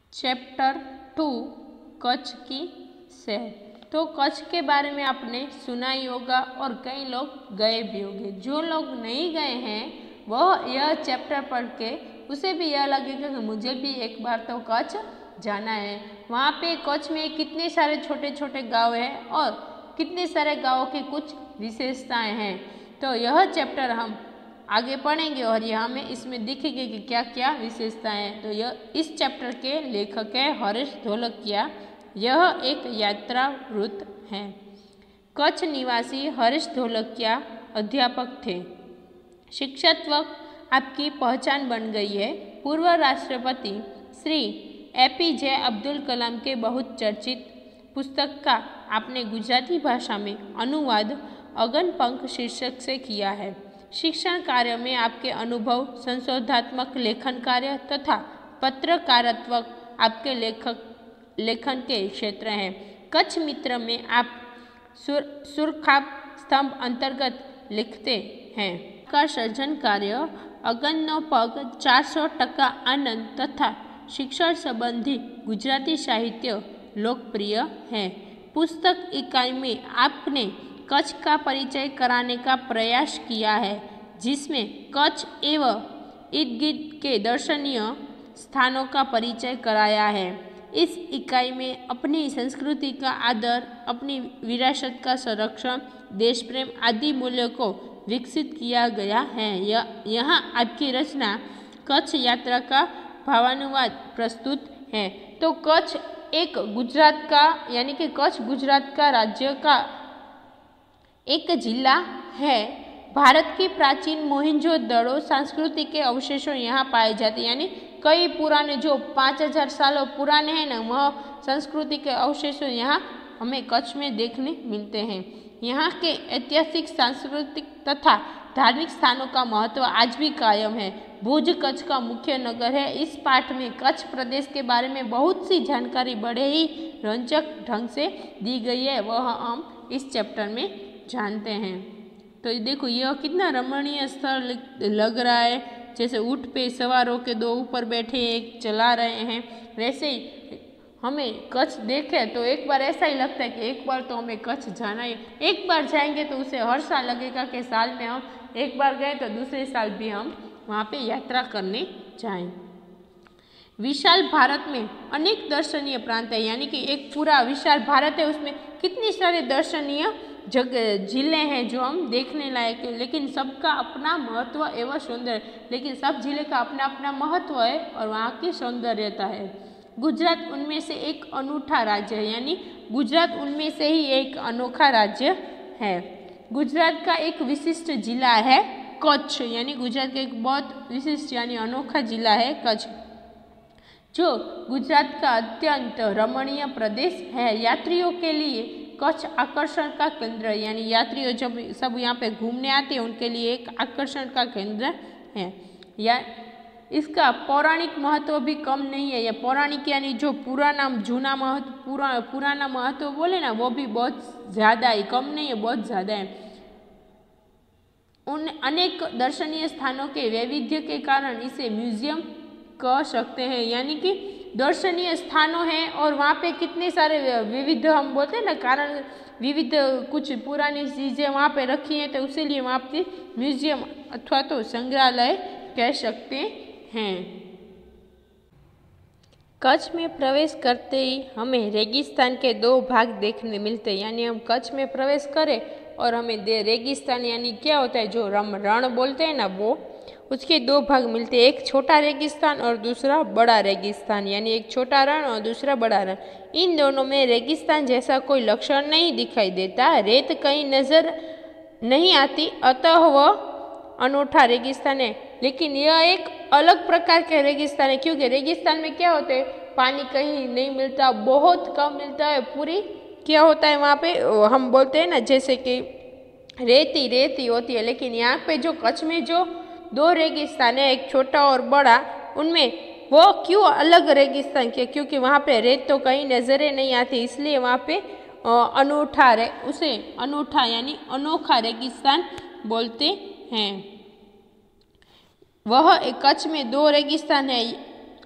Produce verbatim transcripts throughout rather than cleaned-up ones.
Chapter two, Kutch की सैर। तो कच्छ के बारे में आपने सुना ही होगा और कई लोग गए भी होंगे। जो लोग नहीं गए हैं वह यह चैप्टर पढ़ के उसे भी यह लगेगा कि मुझे भी एक बार तो कच्छ जाना है। वहाँ पे कच्छ में कितने सारे छोटे छोटे गांव हैं और कितने सारे गांवों की कुछ विशेषताएं हैं। तो यह चैप्टर हम आगे पढ़ेंगे और यहाँ में इसमें दिखेंगे कि क्या क्या विशेषताएं हैं। तो यह इस चैप्टर के लेखक है हरीश ढोलकिया। यह एक यात्रा वृत्त है। कच्छ निवासी हरीश ढोलकिया अध्यापक थे। शिक्षकत्व आपकी पहचान बन गई है। पूर्व राष्ट्रपति श्री एपीजे अब्दुल कलाम के बहुत चर्चित पुस्तक का आपने गुजराती भाषा में अनुवाद अगनपंख शीर्षक से किया है। शिक्षण कार्य में आपके अनुभव, संशोधात्मक लेखन कार्य तथा पत्रकारित्व आपके लेखक लेखन के क्षेत्र हैं। कच्छ मित्र में आप सुर सुरखाब स्तंभ अंतर्गत लिखते हैं। का सृजन कार्य अगन्नो पग चार सौ टका आनंद तथा शिक्षण संबंधी गुजराती साहित्य लोकप्रिय है। पुस्तक इकाई में आपने कच्छ का परिचय कराने का प्रयास किया है, जिसमें कच्छ एवं इर्द गिर्द के दर्शनीय स्थानों का परिचय कराया है। इस इकाई में अपनी संस्कृति का आदर, अपनी विरासत का संरक्षण, देश प्रेम आदि मूल्यों को विकसित किया गया है। यह यहाँ आपकी रचना कच्छ यात्रा का भावानुवाद प्रस्तुत है। तो कच्छ एक गुजरात का यानी कि कच्छ गुजरात का राज्य का एक जिला है। भारत की प्राचीन मोहनजोदड़ो संस्कृति के अवशेषों यहाँ पाए जाते हैं। यानी कई पुराने जो पाँच हजार सालों पुराने हैं ना, वह संस्कृति के अवशेषों यहाँ हमें कच्छ में देखने मिलते हैं। यहाँ के ऐतिहासिक, सांस्कृतिक तथा धार्मिक स्थानों का महत्व आज भी कायम है। भुज कच्छ का मुख्य नगर है। इस पाठ में कच्छ प्रदेश के बारे में बहुत सी जानकारी बड़े ही रोचक ढंग से दी गई है, वह हम इस चैप्टर में जानते हैं। तो देखो यह कितना रमणीय स्थल लग रहा है। जैसे ऊँट पे सवार होकर दो ऊपर बैठे एक चला रहे हैं, वैसे ही हमें कच्छ देखे तो एक बार ऐसा ही लगता है कि एक बार तो हमें कच्छ जाना है। एक बार जाएंगे तो उसे हर साल लगेगा कि साल में हम एक बार गए तो दूसरे साल भी हम वहाँ पे यात्रा करने जाएं। विशाल भारत में अनेक दर्शनीय प्रांत है। यानी कि एक पूरा विशाल भारत है, उसमें कितनी सारे दर्शनीय जगह जिले हैं जो हम देखने लायक है। लेकिन सबका अपना महत्व एवं सौंदर्य, लेकिन सब जिले का अपना अपना महत्व है और वहाँ की सौंदर्यता है। गुजरात उनमें से एक अनूठा राज्य है। यानी गुजरात उनमें से ही एक अनोखा राज्य है। गुजरात का एक विशिष्ट जिला है कच्छ। यानी गुजरात का एक बहुत विशिष्ट यानी अनोखा जिला है कच्छ, जो गुजरात का अत्यंत रमणीय प्रदेश है। यात्रियों के लिए कच्छ आकर्षण का केंद्र है। यानी यात्रियों जब सब यहाँ पे घूमने आते हैं उनके लिए एक आकर्षण का केंद्र है। या इसका पौराणिक महत्व भी कम नहीं है। या पौराणिक यानी जो पुराना जूना महत्व पुरा पुराना महत्व बोले ना, वो भी बहुत ज़्यादा है, कम नहीं है, बहुत ज़्यादा है। उन अनेक दर्शनीय स्थानों के वैविध्य के कारण इसे म्यूजियम कह सकते हैं। यानी कि दर्शनीय स्थानों हैं और वहाँ पे कितने सारे विविध हम बोलते हैं ना, कारण विविध कुछ पुरानी चीज़ें वहाँ पे रखी हैं, तो उसीलिए वहाँ पे म्यूजियम अथवा तो संग्रहालय कह सकते हैं। कच्छ में प्रवेश करते ही हमें रेगिस्तान के दो भाग देखने मिलते हैं। यानी हम कच्छ में प्रवेश करें और हमें दे रेगिस्तान यानी क्या होता है, जो रम रण बोलते हैं ना, वो उसके दो भाग मिलते हैं। एक छोटा रेगिस्तान और दूसरा बड़ा रेगिस्तान। यानी एक छोटा रण और दूसरा बड़ा रण। इन दोनों में रेगिस्तान जैसा कोई लक्षण नहीं दिखाई देता। रेत कहीं नजर नहीं आती, अतः वह अनूठा रेगिस्तान है। लेकिन यह एक अलग प्रकार के रेगिस्तान है, क्योंकि रेगिस्तान में क्या होते हैं, पानी कहीं नहीं मिलता, बहुत कम मिलता है। पूरी क्या होता है वहाँ पे, हम बोलते हैं ना जैसे कि रेती रेती होती है। लेकिन यहाँ पे जो कच्छ में जो दो रेगिस्तान है, एक छोटा और बड़ा, उनमें वो क्यों अलग रेगिस्तान के, क्योंकि वहाँ पे रेत तो कहीं नजरे नहीं आती, इसलिए वहाँ पे अनूठा रे उसे अनूठा यानी अनोखा रेगिस्तान बोलते हैं। वह एक कच्छ में दो रेगिस्तान है,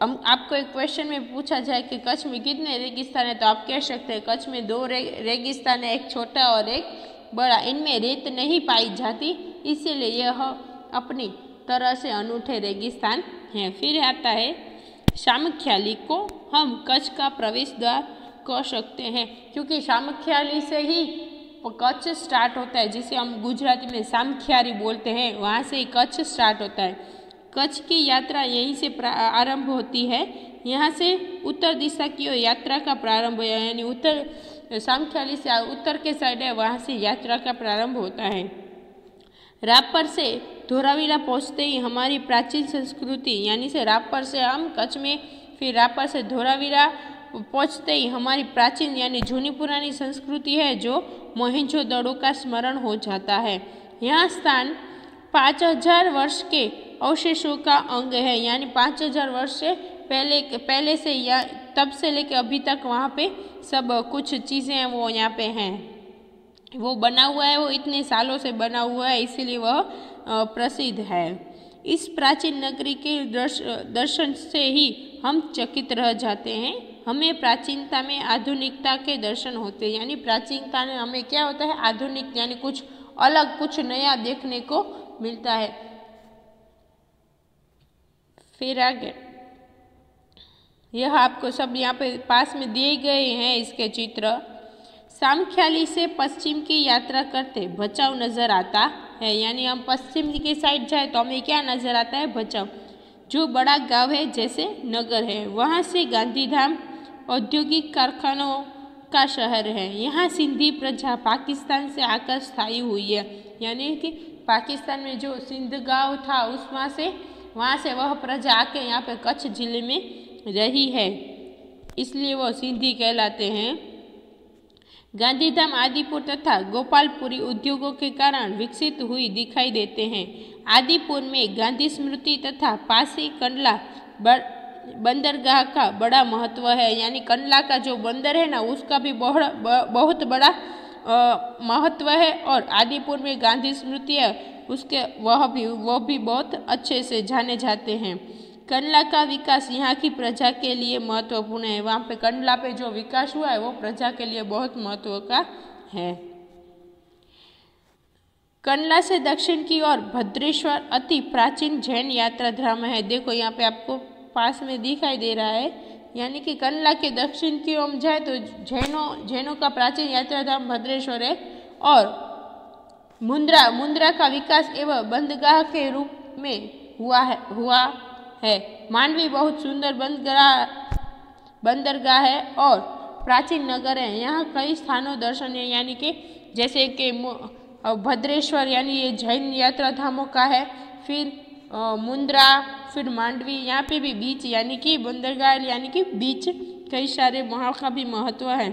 हम आपको एक क्वेश्चन में पूछा जाए कि कच्छ में कितने रेगिस्तान है, तो आप कह सकते हैं कच्छ में दो रे, रेगिस्तान है, एक छोटा और एक बड़ा। इनमें रेत नहीं पाई जाती, इसीलिए यह अपनी तरह से अनूठे रेगिस्तान हैं। फिर आता है सामख्याली को हम कच्छ का प्रवेश द्वार कह सकते हैं, क्योंकि सामख्याली से ही कच्छ स्टार्ट होता है, जिसे हम गुजराती में सामखियारी बोलते हैं, वहाँ से ही कच्छ स्टार्ट होता है। कच्छ की यात्रा यहीं से आरंभ होती है। यहाँ से उत्तर दिशा की ओर यात्रा का प्रारंभ है, यानी उत्तर सामख्याली से उत्तर के साइड है, वहाँ से यात्रा का प्रारंभ होता है। रापर से धोलावीरा पहुँचते ही हमारी प्राचीन संस्कृति, यानी से रापर से हम कच्छ में, फिर रापर से धोलावीरा पहुँचते ही हमारी प्राचीन यानी जूनी पुरानी संस्कृति है, जो मोहेंजोदड़ो का स्मरण हो जाता है। यह स्थान पाँच हजार वर्ष के अवशेषों का अंग है, यानी पाँच हजार वर्ष से पहले पहले से या तब से लेकर अभी तक वहाँ पे सब कुछ चीज़ें हैं वो यहाँ पे हैं, वो बना हुआ है, वो इतने सालों से बना हुआ है, इसीलिए वह प्रसिद्ध है। इस प्राचीन नगरी के दर्शन से ही हम चकित रह जाते हैं। हमें प्राचीनता में आधुनिकता के दर्शन होते हैं, यानी प्राचीनता में हमें क्या होता है, आधुनिक, यानी कुछ अलग, कुछ नया देखने को मिलता है। फिर आगे यह आपको सब यहाँ पे पास में दिए गए हैं इसके चित्र। सामख्याली से पश्चिम की यात्रा करते भचाऊ नजर आता है, यानी हम पश्चिम की साइड जाए तो हमें क्या नजर आता है, भचाऊ, जो बड़ा गांव है जैसे नगर है। वहाँ से गांधीधाम औद्योगिक कारखानों का शहर है। यहाँ सिंधी प्रजा पाकिस्तान से आकर स्थायी हुई है, यानी कि पाकिस्तान में जो सिंध गांव था उसमें से वहाँ से वह प्रजा आके यहाँ पे कच्छ जिले में रही है, इसलिए वह सिंधी कहलाते हैं। गांधीधाम आदिपुर तथा गोपालपुरी उद्योगों के कारण विकसित हुई दिखाई देते हैं। आदिपुर में गांधी स्मृति तथा पासी कंडला बंदरगाह का बड़ा महत्व है, यानी कंडला का जो बंदर है ना उसका भी बहुत बड़ा महत्व है, और आदिपुर में गांधी स्मृति है उसके वह भी वह भी बहुत अच्छे से जाने जाते हैं। कंडला का विकास यहाँ की प्रजा के लिए महत्वपूर्ण है। वहाँ पे कंडला पे जो विकास हुआ है वो प्रजा के लिए बहुत महत्व का है। कंडला से दक्षिण की ओर भद्रेश्वर अति प्राचीन जैन यात्रा धाम है। देखो यहाँ पे आपको पास में दिखाई दे रहा है, यानी कि कंडला के दक्षिण की ओर जाए तो जैनों जैनों का प्राचीन यात्रा धाम भद्रेश्वर है, और मुंद्रा मुंद्रा का विकास एवं बंदरगाह के रूप में हुआ है हुआ है। मांडवी बहुत सुंदर बंदरगाह बंदरगाह है और प्राचीन नगर है। यहाँ कई स्थानों दर्शनीय, यानी कि जैसे कि भद्रेश्वर यानी ये जैन यात्रा धामों का है, फिर मुंद्रा, फिर मांडवी, यहाँ पे भी बीच यानी कि बंदरगाह यानी कि बीच कई सारे वहाँ का भी महत्व है।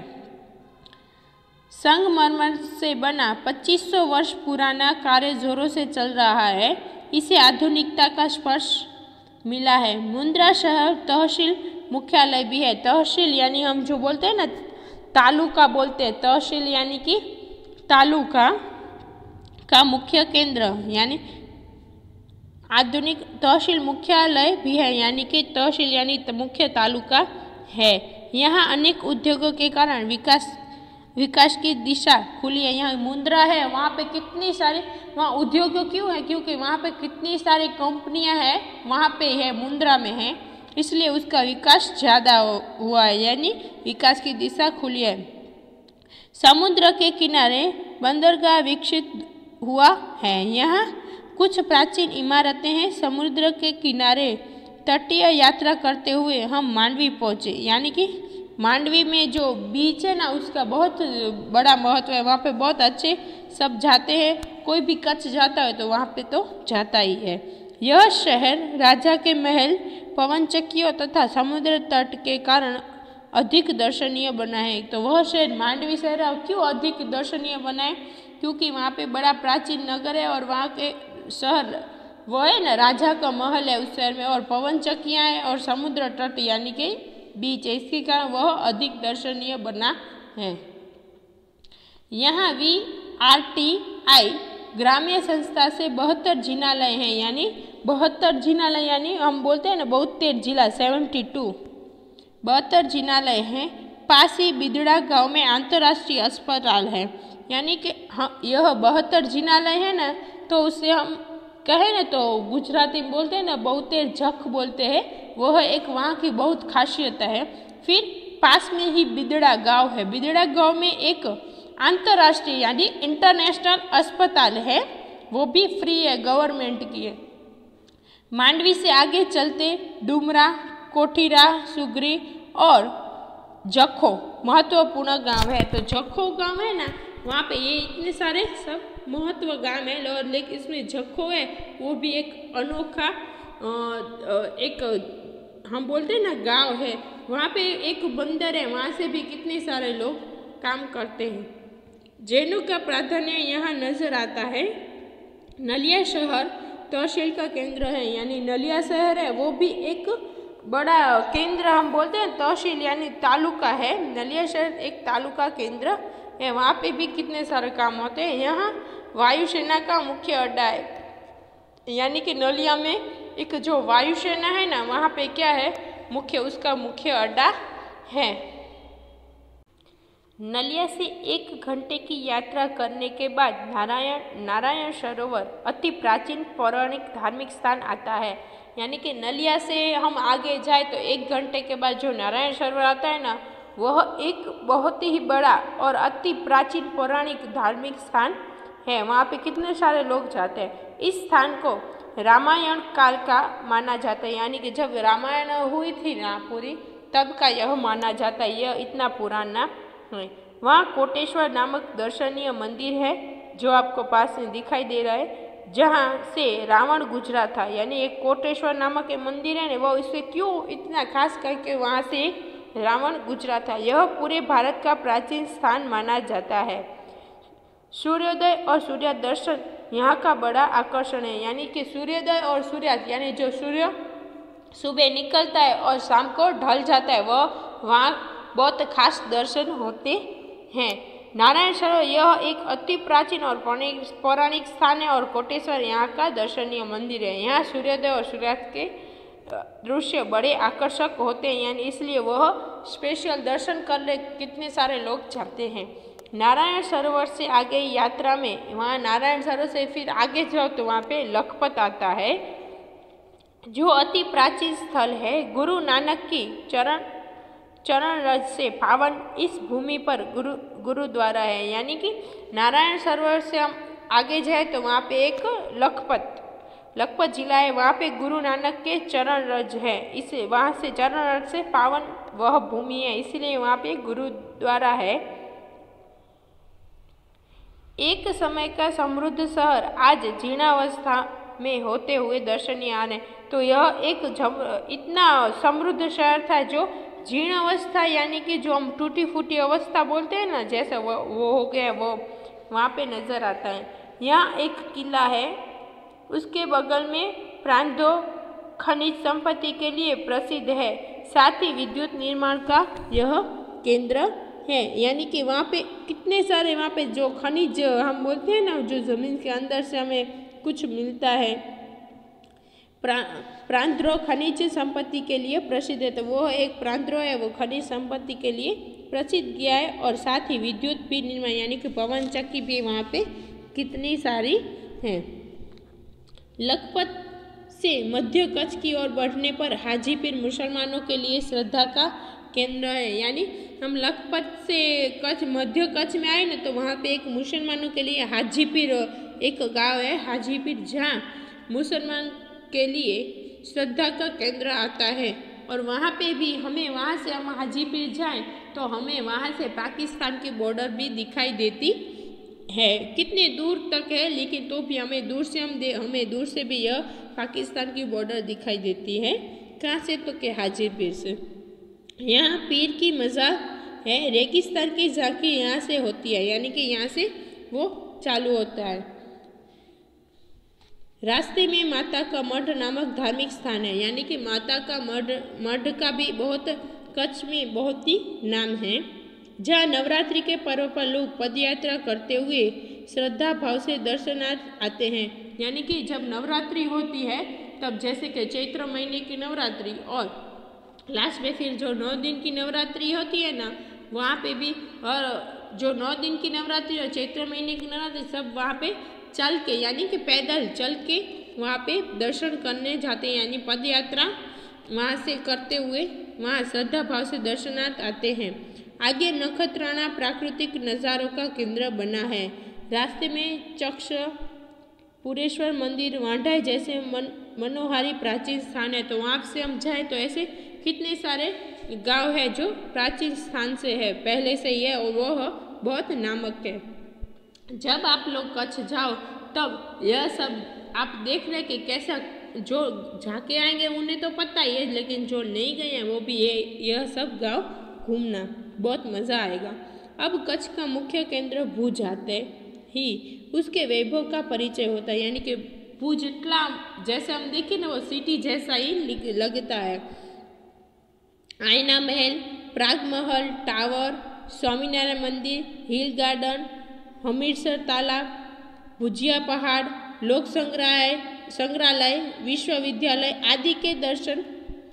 संगमरमर से बना पच्चीस सौ वर्ष पुराना कार्य जोरों से चल रहा है, इसे आधुनिकता का स्पर्श मिला है। मुंद्रा शहर तहसील मुख्यालय भी है। तहसील यानी हम जो बोलते हैं ना तालुका बोलते हैं, तहसील यानी कि तालुका का मुख्य केंद्र, यानी आधुनिक तहसील मुख्यालय भी है, यानी कि तहसील यानी मुख्य तालुका है। यहाँ अनेक उद्योगों के कारण विकास विकास की दिशा खुली है। यहाँ मुंद्रा है, वहाँ पे कितनी सारी वहाँ उद्योग क्यों है, क्योंकि वहाँ पे कितनी सारी कंपनियाँ हैं वहाँ पे है, मुंद्रा में है, इसलिए उसका विकास ज़्यादा हुआ है, यानी विकास की दिशा खुली है। समुद्र के किनारे बंदरगाह विकसित हुआ है। यहाँ कुछ प्राचीन इमारतें हैं। समुद्र के किनारे तटीय यात्रा करते हुए हम मांडवी पहुँचे, यानी कि मांडवी में जो बीच है ना उसका बहुत बड़ा महत्व है। वहाँ पे बहुत अच्छे सब जाते हैं, कोई भी कच्छ जाता है तो वहाँ पे तो जाता ही है। यह शहर राजा के महल, पवन चक्कियों तथा समुद्र तट के कारण अधिक दर्शनीय बना है। तो वह शहर मांडवी शहर क्यों अधिक दर्शनीय बना है, क्योंकि वहाँ पे बड़ा प्राचीन नगर है और वहाँ के शहर वो है ना राजा का महल है उस शहर में, और पवन चक्कियाँ हैं और समुद्र तट यानी कि बीच है, इसके कारण वह अधिक दर्शनीय बना है। यहाँ वी आर टी आई ग्रामीण संस्था से बहत्तर जिनालय हैं, यानी बहत्तर जिनालय यानी हम बोलते हैं ना बहत्तर जिला सेवेंटी टू बहत्तर जिनालय हैं। पास ही बिदड़ा गांव में अंतर्राष्ट्रीय अस्पताल है। यानी कि हाँ यह बहत्तर जिनालय है ना, तो उससे हम कहें ना तो गुजराती में बोलते हैं ना बहुतेर जख बोलते हैं, वह एक वहाँ की बहुत खासियत है। फिर पास में ही बिदड़ा गांव है। बिदड़ा गांव में एक अंतर्राष्ट्रीय यानी इंटरनेशनल अस्पताल है, वो भी फ्री है, गवर्नमेंट की है। मांडवी से आगे चलते डुमरा, कोठीरा, सुगरी और जखो महत्वपूर्ण गांव है। तो जखो गांव है ना, वहाँ पे ये इतने सारे सब महत्व गांव है, और लेकिन इसमें जखो है वो भी एक अनोखा एक हम बोलते हैं ना गांव है। वहाँ पे एक बंदर है, वहाँ से भी कितने सारे लोग काम करते हैं। जैनों का प्राधान्य यहाँ नजर आता है। नलिया शहर तहसील का केंद्र है, यानी नलिया शहर है वो भी एक बड़ा केंद्र हम बोलते हैं, तहसील यानी तालुका है। नलिया शहर एक तालुका केंद्र है, वहाँ पे भी कितने सारे काम होते हैं। यहाँ वायुसेना का मुख्य अड्डा है, यानी कि नलिया में एक जो वायुसेना है ना, वहाँ पे क्या है मुख्य उसका मुख्य अड्डा है। नलिया से एक घंटे की यात्रा करने के बाद नारायण नारायण सरोवर अति प्राचीन पौराणिक धार्मिक स्थान आता है। यानी कि नलिया से हम आगे जाए तो एक घंटे के बाद जो नारायण सरोवर आता है ना, वह एक बहुत ही बड़ा और अति प्राचीन पौराणिक धार्मिक स्थान है। वहाँ पे कितने सारे लोग जाते हैं। इस स्थान को रामायण काल का माना जाता है, यानी कि जब रामायण हुई थी ना पूरी, तब का यह माना जाता है, यह इतना पुराना है। वहाँ कोटेश्वर नामक दर्शनीय मंदिर है जो आपको पास में दिखाई दे रहा है, जहाँ से रावण गुजरा था। यानी एक कोटेश्वर नामक एक मंदिर है ना, वो इससे क्यों इतना खास करके वहाँ से रावण गुजरा था। यह पूरे भारत का प्राचीन स्थान माना जाता है। सूर्योदय और सूर्य दर्शन यहाँ का बड़ा आकर्षण है। यानी कि सूर्योदय और सूर्यास्त यानी जो सूर्य सुबह निकलता है और शाम को ढल जाता है, वह वहाँ बहुत खास दर्शन होते हैं। नारायण सरोवर यह एक अति प्राचीन और पौराणिक स्थान है, और कोटेश्वर यहाँ का दर्शनीय मंदिर है। यहाँ सूर्योदय और सूर्यास्त के दृश्य बड़े आकर्षक होते हैं, यानी इसलिए वह स्पेशल दर्शन करने कितने सारे लोग जाते हैं। नारायण सरोवर से आगे यात्रा में, वहाँ नारायण सरोवर से फिर आगे जाओ तो वहाँ पे लखपत आता है, जो अति प्राचीन स्थल है। गुरु नानक की चरण चरण रज से पावन इस भूमि पर गुरु गुरुद्वारा है। यानी कि नारायण सरोवर से हम आगे जाए तो वहाँ पे एक लखपत लखपत जिला है, वहाँ पे गुरु नानक के चरण रज है। इसे वहाँ से चरण रज से पावन वह भूमि है, इसलिए वहाँ पे गुरुद्वारा है। एक समय का समृद्ध शहर आज जीर्णावस्था में होते हुए दर्शनीय आने, तो यह एक इतना समृद्ध शहर था जो जीर्ण अवस्था यानी कि जो हम टूटी फूटी अवस्था बोलते हैं ना, जैसे वो वो हो गया, वो वहाँ पे नज़र आता है। यहाँ एक किला है, उसके बगल में प्रांतो खनिज संपत्ति के लिए प्रसिद्ध है, साथ ही विद्युत निर्माण का यह केंद्र है। यानी कि वहाँ पे कितने सारे वहाँ पे जो खनिज हम बोलते हैं ना, जो ज़मीन के अंदर से हमें कुछ मिलता है, प्रा प्रांत्रो खनिज संपत्ति के लिए प्रसिद्ध है। तो वो एक प्रांत्रो है, वो खनिज संपत्ति के लिए प्रसिद्ध गया है, और साथ ही विद्युत भी निर्माण यानी कि पवन चक्की भी वहाँ पे कितनी सारी हैं। लखपत से मध्य कच्छ की ओर बढ़ने पर हाजीपीर मुसलमानों के लिए श्रद्धा का केंद्र है। यानी हम लखपत से कच्छ मध्य कच्छ में आए ना, तो वहाँ पे एक मुसलमानों के लिए हाजीपीर एक गांव है हाजीपीर, जहाँ मुसलमान के लिए श्रद्धा का केंद्र आता है। और वहाँ पे भी हमें वहाँ से हम हाजीपीर जाएं तो हमें वहाँ से पाकिस्तान की बॉर्डर भी दिखाई देती है। कितने दूर तक है, लेकिन तो भी हमें दूर से हम दे हमें दूर से भी यह पाकिस्तान की बॉर्डर दिखाई देती है। कहाँ से? तो के हाजीपीर से। यहाँ पीर की मज़ार है, रेगिस्तान की झांकी यहाँ से होती है, यानी कि यहाँ से वो चालू होता है। रास्ते में माता का मठ नामक धार्मिक स्थान है, यानी कि माता का मठ मठ का भी बहुत कच्छ में बहुत ही नाम है, जहाँ नवरात्रि के पर्व पर लोग पदयात्रा करते हुए श्रद्धा भाव से दर्शनार्थ आते हैं। यानी कि जब नवरात्रि होती है तब जैसे कि चैत्र महीने की नवरात्रि और लास्ट में फिर जो नौ दिन की नवरात्रि होती है ना, वहाँ पे भी और जो नौ दिन की नवरात्रि और चैत्र महीने की नवरात्रि सब वहाँ पे चल के यानी कि पैदल चल के वहाँ पे दर्शन करने जाते हैं, यानी पद यात्रा वहाँ से करते हुए वहाँ श्रद्धा भाव से दर्शनार्थ आते हैं। आगे नखत्राणा प्राकृतिक नज़ारों का केंद्र बना है। रास्ते में चक्ष पुरेश्वर मंदिर, वांढाई जैसे मन मनोहारी प्राचीन स्थान है। तो वहाँ से हम जाए तो ऐसे कितने सारे गांव है जो प्राचीन स्थान से है, पहले से ही है और वह बहुत नामक है। जब आप लोग कच्छ जाओ तब यह सब आप देख रहे कि कैसा, जो जाके आएंगे उन्हें तो पता ही है, लेकिन जो नहीं गए हैं वो भी ये यह सब गांव घूमना, बहुत मज़ा आएगा। अब कच्छ का मुख्य केंद्र भुज आते ही उसके वैभव का परिचय होता है, यानी कि भुज इतना जैसे हम देखें ना वो सिटी जैसा ही लगता है। आईना महल, प्राग महल, टावर, स्वामीनारायण मंदिर, हिल गार्डन, हमीरसर तालाब, भुजिया पहाड़, लोक संग्रहालय संग्रहालय विश्वविद्यालय आदि के दर्शन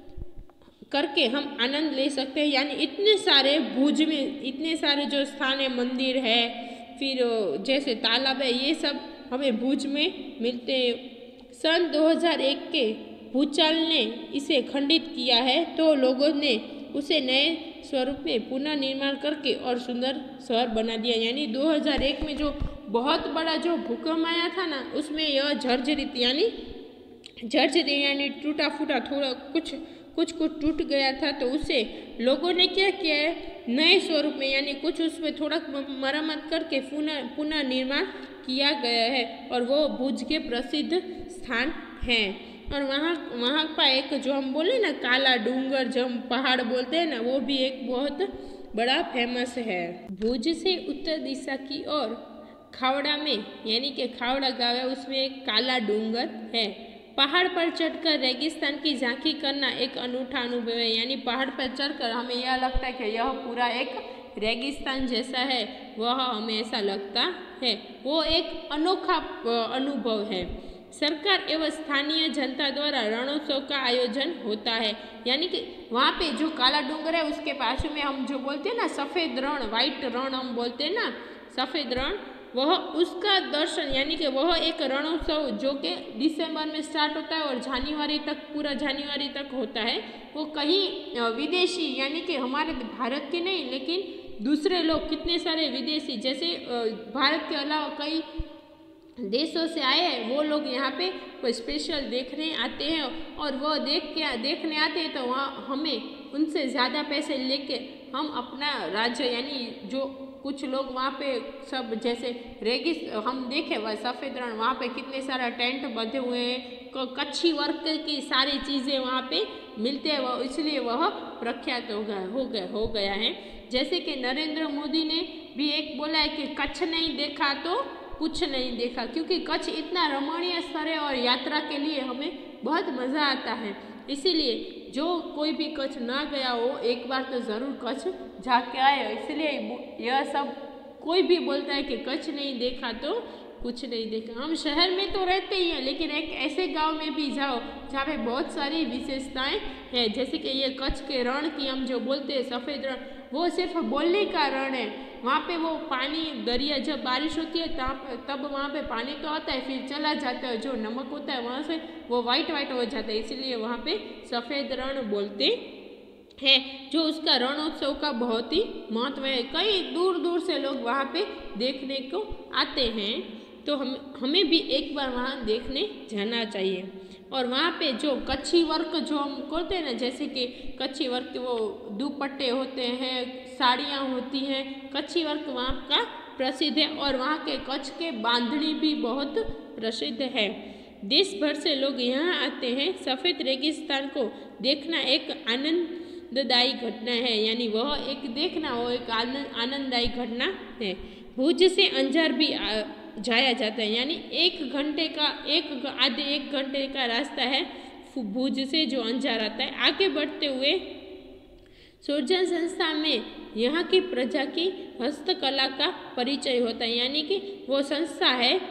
करके हम आनंद ले सकते हैं। यानी इतने सारे भुज में इतने सारे जो स्थान है, मंदिर है, फिर जैसे तालाब है, ये सब हमें भुज में मिलते हैं। सन दो हज़ार एक के भूचाल ने इसे खंडित किया है, तो लोगों ने उसे नए स्वरूप में पुनः निर्माण करके और सुंदर शहर बना दिया। यानी दो हज़ार एक में जो बहुत बड़ा जो भूकंप आया था ना, उसमें यह जर्जरित यानी जर्जरित यानी टूटा फूटा थोड़ा कुछ कुछ कुछ टूट गया था, तो उसे लोगों ने क्या किया है, नए स्वरूप में यानी कुछ उसमें थोड़ा मरम्मत करके पुनः पुनः निर्माण किया गया है और वो भुज के प्रसिद्ध स्थान हैं। और वहाँ वहाँ का एक जो हम बोले ना काला डूंगर जो हम पहाड़ बोलते हैं ना, वो भी एक बहुत बड़ा फेमस है। भुज से उत्तर दिशा की ओर खावड़ा में यानी कि खावड़ा गाँव है, उसमें एक काला डूंगर है। पहाड़ पर चढ़कर रेगिस्तान की झांकी करना एक अनूठा अनुभव है। यानी पहाड़ पर चढ़कर हमें यह लगता है कि यह पूरा एक रेगिस्तान जैसा है, वह हमें ऐसा लगता है। वो एक अनोखा अनुभव है। सरकार एवं स्थानीय जनता द्वारा रणोत्सव का आयोजन होता है। यानी कि वहाँ पे जो काला डूंगर है उसके बाजू में हम जो बोलते हैं ना सफ़ेद रण, वाइट रण हम बोलते हैं ना, सफ़ेद रण, वह उसका दर्शन यानी कि वह एक रणोत्सव जो कि दिसंबर में स्टार्ट होता है और जनवरी तक पूरा जनवरी तक होता है। वो कहीं विदेशी यानी कि हमारे भारत के नहीं लेकिन दूसरे लोग कितने सारे विदेशी जैसे भारत के अलावा कई देशों से आए हैं, वो लोग यहाँ पे कोई स्पेशल देखने आते हैं और वो देख के देखने आते हैं तो वहाँ हमें उनसे ज़्यादा पैसे लेके हम अपना राज्य यानी जो कुछ लोग वहाँ पे सब जैसे रेगिस हम देखे वह सफ़ेद रण, वहाँ पे कितने सारा टेंट बंधे हुए हैं, कच्छी वर्क की सारी चीज़ें वहाँ पे मिलते हैं, वह इसलिए वह प्रख्यात हो गया हो गया हो गया है। जैसे कि नरेंद्र मोदी ने भी एक बोला है कि कच्छ नहीं देखा तो कुछ नहीं देखा, क्योंकि कच्छ इतना रमणीय स्थल है और यात्रा के लिए हमें बहुत मज़ा आता है। इसीलिए जो कोई भी कच्छ ना गया हो एक बार तो ज़रूर कच्छ जाके आए। इसलिए यह सब कोई भी बोलता है कि कच्छ नहीं देखा तो कुछ नहीं देखा। हम शहर में तो रहते ही हैं लेकिन एक ऐसे गांव में भी जाओ जहाँ पे बहुत सारी विशेषताएं हैं, जैसे कि ये कच्छ के रण की हम जो बोलते हैं सफ़ेद रण, वो सिर्फ बोलने का रण है। वहाँ पे वो पानी दरिया जब बारिश होती है तब तब वहाँ पे पानी तो आता है फिर चला जाता है, जो नमक होता है वहाँ से वो वाइट वाइट हो जाता है, इसलिए वहाँ पे सफ़ेद रण बोलते हैं। जो उसका रणोत्सव का बहुत ही महत्व है, कई दूर दूर से लोग वहाँ पे देखने को आते हैं, तो हम हमें भी एक बार वहाँ देखने जाना चाहिए। और वहाँ पे जो कच्छी वर्क जो हम करते हैं ना, जैसे कि कच्छी वर्क वो दुपट्टे होते हैं, साड़ियाँ होती हैं, कच्छी वर्क वहाँ का प्रसिद्ध है और वहाँ के कच्छ के बांधनी भी बहुत प्रसिद्ध है। देश भर से लोग यहाँ आते हैं। सफ़ेद रेगिस्तान को देखना एक आनंददायी घटना है, यानी वह एक देखना वो एक आनंद आनंददायी घटना है। भुज से अंजार भी आ, जाया जाता है, यानी एक घंटे का एक आधे एक घंटे का रास्ता है भुज से जो अंजार आता है। आगे बढ़ते हुए सोजन संस्था में यहाँ की प्रजा की हस्तकला का परिचय होता है, यानी कि वो संस्था है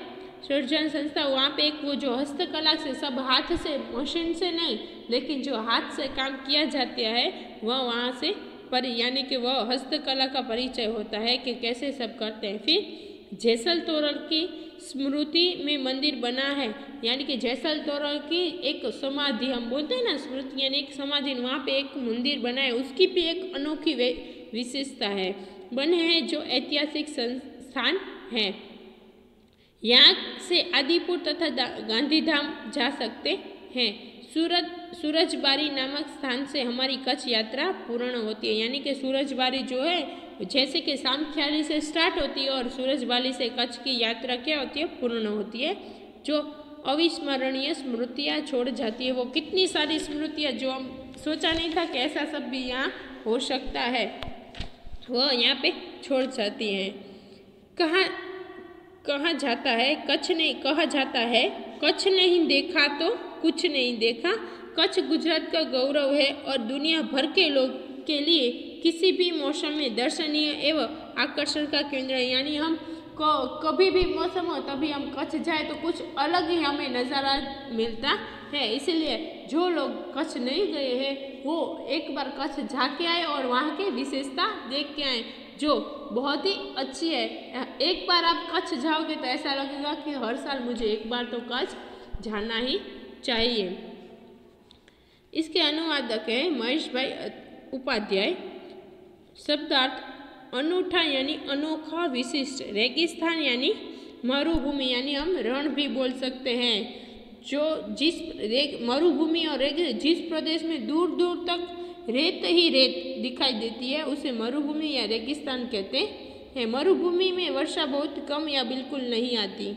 सृजन संस्था, वहाँ पे एक वो जो हस्तकला से, सब हाथ से, मशीन से नहीं, लेकिन जो हाथ से काम किया जाता है वह वहाँ से पर यानी कि वह हस्तकला का परिचय होता है कि कैसे सब करते हैं। फिर जैसल तोरल की स्मृति में मंदिर बना है, यानी कि जैसल तोरल की एक समाधि, हम बोलते हैं ना स्मृति यानी एक समाधि, वहाँ पे एक मंदिर बना है, उसकी भी एक अनोखी विशेषता है, बने हैं जो ऐतिहासिक संस्थान है। यहाँ से आदिपुर तथा गांधीधाम जा सकते हैं। सूरत सूरजबारी नामक स्थान से हमारी कच्छ यात्रा पूर्ण होती है, यानी कि सूरजबारी जो है जैसे कि सामख्याली से स्टार्ट होती है और सूरजबारी से कच्छ की यात्रा क्या होती है, पूर्ण होती है, जो अविस्मरणीय स्मृतियाँ छोड़ जाती है। वो कितनी सारी स्मृतियाँ जो हम सोचा नहीं था कि ऐसा सब भी यहाँ हो सकता है, वो यहाँ पे छोड़ जाती हैं। कहा कहा जाता है कच्छ नहीं कहा जाता है कच्छ नहीं देखा तो कुछ नहीं देखा। कच्छ गुजरात का गौरव है और दुनिया भर के लोग के लिए किसी भी मौसम में दर्शनीय एवं आकर्षण का केंद्र है, यानी हम कभी भी मौसम हो तभी हम कच्छ जाए तो कुछ अलग ही हमें नज़ारा मिलता है। इसलिए जो लोग कच्छ नहीं गए हैं वो एक बार कच्छ जाके आए और वहाँ की विशेषता देख के आए, जो बहुत ही अच्छी है। एक बार आप कच्छ जाओगे तो ऐसा लगेगा कि हर साल मुझे एक बार तो कच्छ जाना ही चाहिए। इसके अनुवादक हैं महेश भाई उपाध्याय। शब्दार्थ अनूठा यानी अनोखा, विशिष्ट। रेगिस्तान यानी मरुभूमि, यानी हम रण भी बोल सकते हैं। जो जिस मरुभूमि और रेग जिस प्रदेश में दूर दूर तक रेत ही रेत दिखाई देती है उसे मरुभूमि या रेगिस्तान कहते हैं। मरुभूमि में वर्षा बहुत कम या बिल्कुल नहीं आती।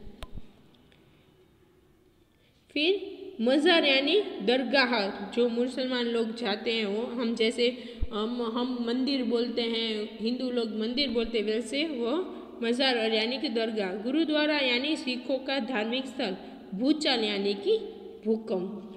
फिर मज़ार यानी दरगाह, जो मुसलमान लोग जाते हैं वो, हम जैसे हम हम मंदिर बोलते हैं, हिंदू लोग मंदिर बोलते हैं, वैसे वो मज़ार और यानी कि दरगाह। गुरुद्वारा यानी सिखों का धार्मिक स्थल। भूचाल यानी कि भूकंप।